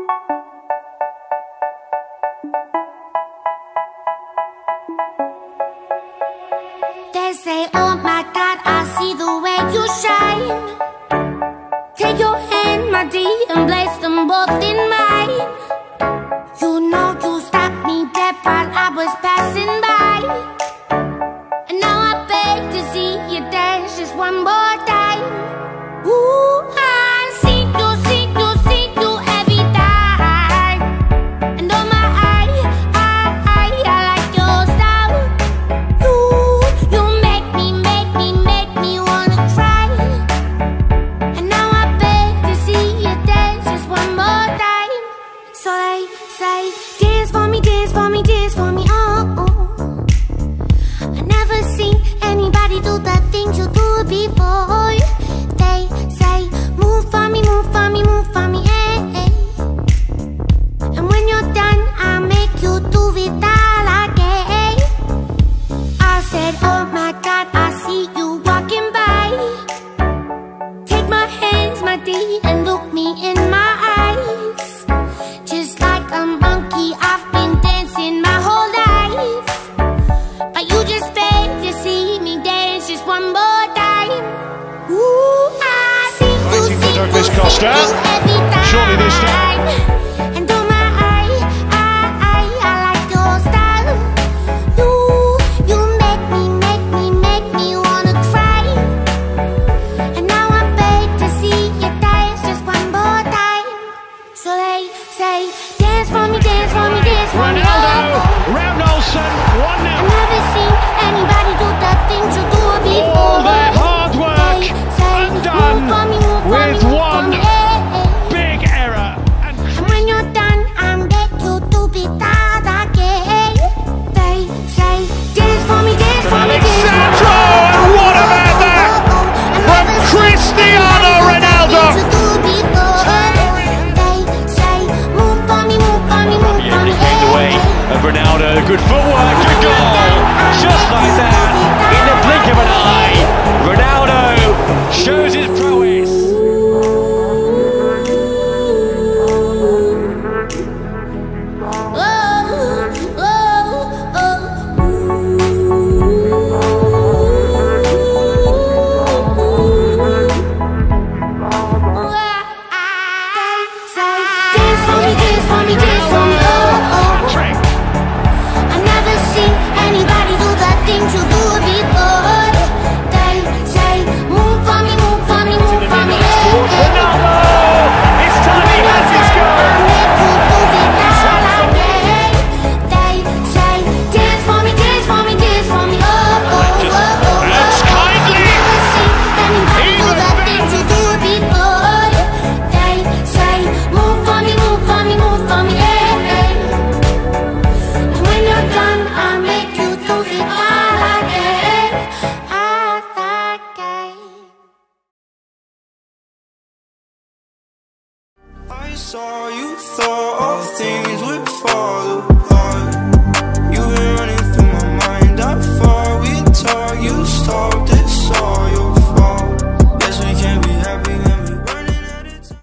They say, oh my God, I see the way you shine. Take your hand, my dear, and place them both in mine. You know you stopped me dead while I was passing by. And now I beg to see you dance just one more time. Ooh, I see you every time. And oh my, I like your style. You make me wanna cry. And now I beg to see you dance just one more time. So they say, dance for me, dance for me, dance for me, oh, oh. I never seen anybody do the things you do before. They say, move for me, move for me, move for me, eh, eh. And when you're done, I'll make you do it all again. I said, oh my God, I see you walking by. Take my hands, my dear, and look me in my eyes. Just like a monkey, I've been dancing my whole life. But you just beg to see me dance just one more time. Ooh, I see you Douglas Costa. every time. Surely this time. And oh my, I like your style. You make me wanna cry. And now I beg to see you dance just one more time. So they say, dance for me, dance for me, dance for me. Ronaldo, round Olsen, 1-0. I've never seen anybody do the things you do before. All their hard work They say, undone move for me, move for with me, move for one me, eh, eh. big error. And And when you're done, I'm back to do it all again. They say, dance for me, dance for me, dance for me. Alexandro, and what about that? From Cristiano Ronaldo. They say, move for me, move for me, move for me, Taken away of Ronaldo, good footwork, good goal. Just like that, in the blink of an eye, Ronaldo shows his prowess. Patrick. I've never seen anybody do the things you do before. They say, move for me, move for me, move for me. Ronaldo! It's time he has his goal! They say, dance for me, dance for me, dance for me. That's kindly. Never seen anybody do the things you do before. They say, move for me, move for me, move for me. And when you're done, I'll make you do it all again. I saw you thought all things would fall away.